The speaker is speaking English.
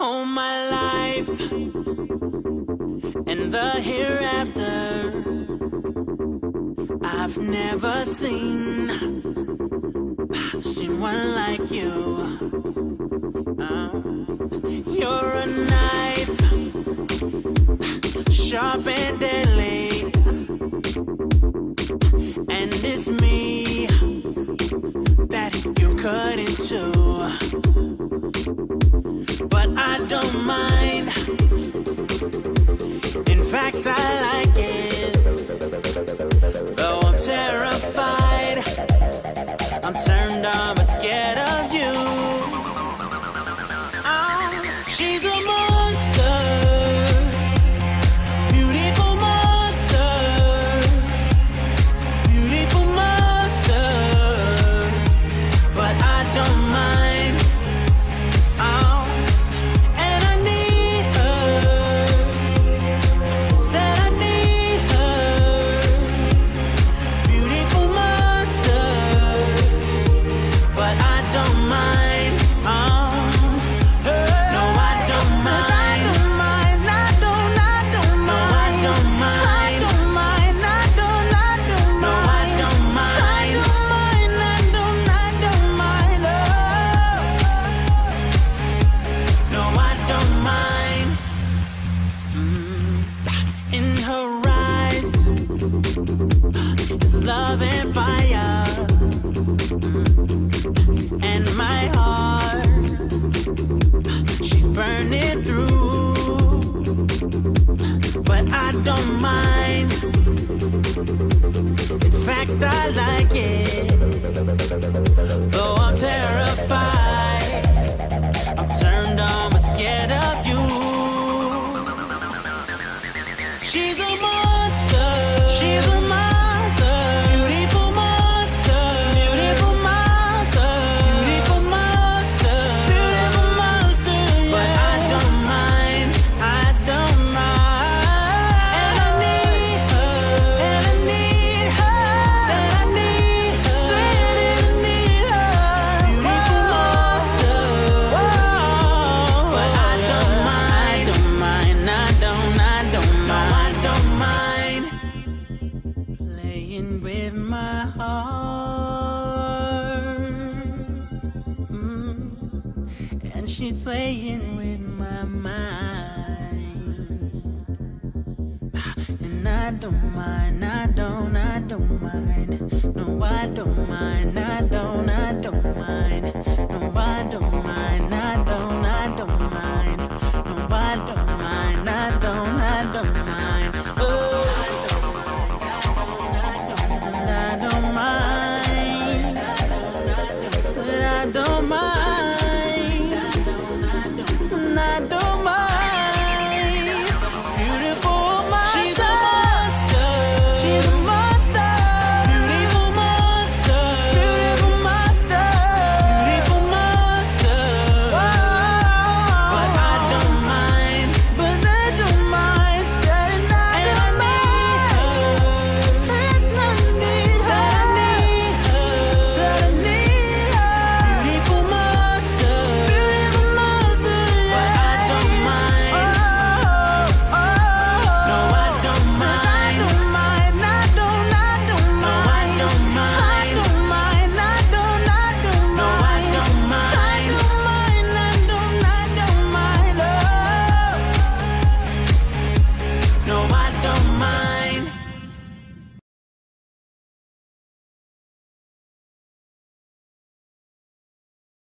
all my life and the hereafter. I've never seen one like you. You're a knife, sharp and deadly, and it's me that you cut into. But I don't mind. In fact, I like it. Though I'm terrified, I'm turned on but scared of you. She's a monster, beautiful monster, beautiful monster. But I don't mind. And I need her. Said I need her. Beautiful monster. But I don't mind. No, I don't mind. I don't mind. I don't mind. No, I don't mind. I don't mind. I don't mind. No, I don't mind. I don't mind. I don't mind. No, I don't mind. In her eyes is love and fire. And my heart, she's burning through. But I don't mind. In fact, I like it. Though I'm terrified, I'm turned on but scared of you. She's a monster. She's a monster. Beautiful monster. Beautiful monster. Beautiful monster. Beautiful monster. But I don't mind. I don't mind. And I need her. And I need her. Said I need her. Said I need her. Beautiful monster. But I don't mind. I don't mind. I don't mind. No, I don't mind. Playing with my heart. And she's playing with my mind. And I don't mind. I don't mind. No, I don't mind.